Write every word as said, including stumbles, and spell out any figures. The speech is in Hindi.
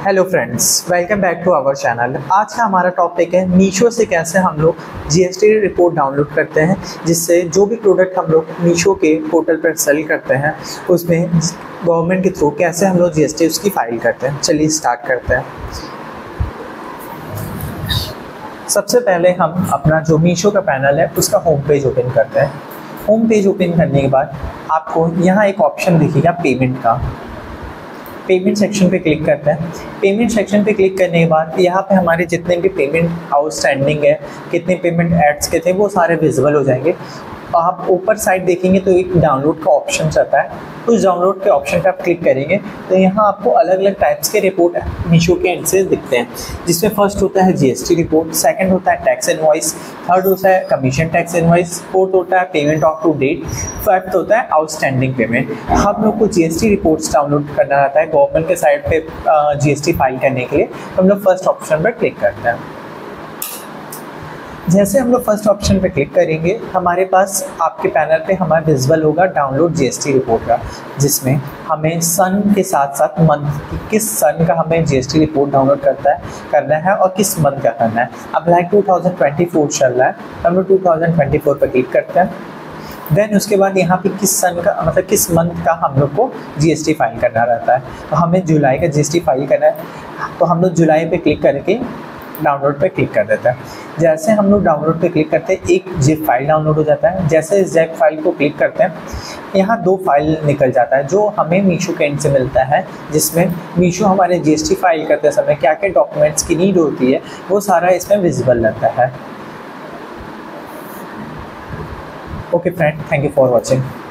Hello friends, welcome back to our channel. आज का हमारा टॉपिक है मीशो से कैसे हम लोग जीएसटी रिपोर्ट डाउनलोड करते हैं, जिससे जो भी प्रोडक्ट हम लोग मीशो के पोर्टल पर सेल करते हैं उसमें गवर्नमेंट के थ्रू कैसे हम लोग जीएसटी उसकी फाइल करते हैं। चलिए स्टार्ट करते हैं। सबसे पहले हम अपना जो मीशो का पैनल है उसका होम पेज ओपन करते हैं। होम पेज ओपन करने के बाद आपको यहाँ एक ऑप्शन दिखेगा पेमेंट का। पेमेंट सेक्शन पे क्लिक करते हैं। पेमेंट सेक्शन पे क्लिक करने के बाद यहाँ पे हमारे जितने भी पेमेंट आउटस्टैंडिंग है, कितने पेमेंट एड्स के थे, वो सारे विजिबल हो जाएंगे। आप ऊपर साइड देखेंगे तो एक डाउनलोड का ऑप्शन आता है। उस डाउनलोड के ऑप्शन पे आप क्लिक करेंगे तो यहाँ आपको अलग अलग टाइप्स के रिपोर्ट मीशो के एंड से दिखते हैं, जिसमें फर्स्ट होता है जीएसटी रिपोर्ट, सेकंड होता है टैक्स इनवॉइस, थर्ड होता है कमीशन टैक्स इनवॉइस, फोर्थ होता है payment of to date, fifth होता है आउटस्टैंडिंग पेमेंट। हम लोग को जीएसटी रिपोर्ट्स डाउनलोड करना रहता है गवर्नमेंट के साइड पे जीएसटी फाइल करने के लिए। हम लोग फर्स्ट ऑप्शन पर क्लिक करते हैं। जैसे हम लोग फर्स्ट ऑप्शन पे क्लिक करेंगे, हमारे पास आपके पैनल पे हमारा विजिबल होगा डाउनलोड जीएसटी रिपोर्ट का, जिसमें हमें सन के साथ साथ मंथ की किस सन का हमें जीएसटी रिपोर्ट डाउनलोड करता है करना है और किस मंथ का करना है। अब like two thousand twenty four चल रहा है, हम लोग टू थाउजेंड ट्वेंटी फोर पर क्लिक करते हैं। देन उसके बाद यहाँ पे किस सन का मतलब किस मंथ का हम लोग को जीएसटी फाइल करना रहता है। तो हमें जुलाई का जीएसटी फाइल करना है, तो हम लोग जुलाई पे क्लिक करके डाउनलोड पे क्लिक कर देते हैं। जैसे हम लोग डाउनलोड पे क्लिक करते हैं, एक जिप फाइल डाउनलोड हो जाता है। जैसे इस जिप फाइल को क्लिक करते हैं, यहाँ दो फाइल निकल जाता है जो हमें मीशो के एंड से मिलता है, जिसमें मीशो हमारे जीएसटी फाइल करते समय क्या क्या डॉक्यूमेंट्स की नीड होती है वो सारा इसमें विजिबल रहता है। Okay friend, thank you for watching.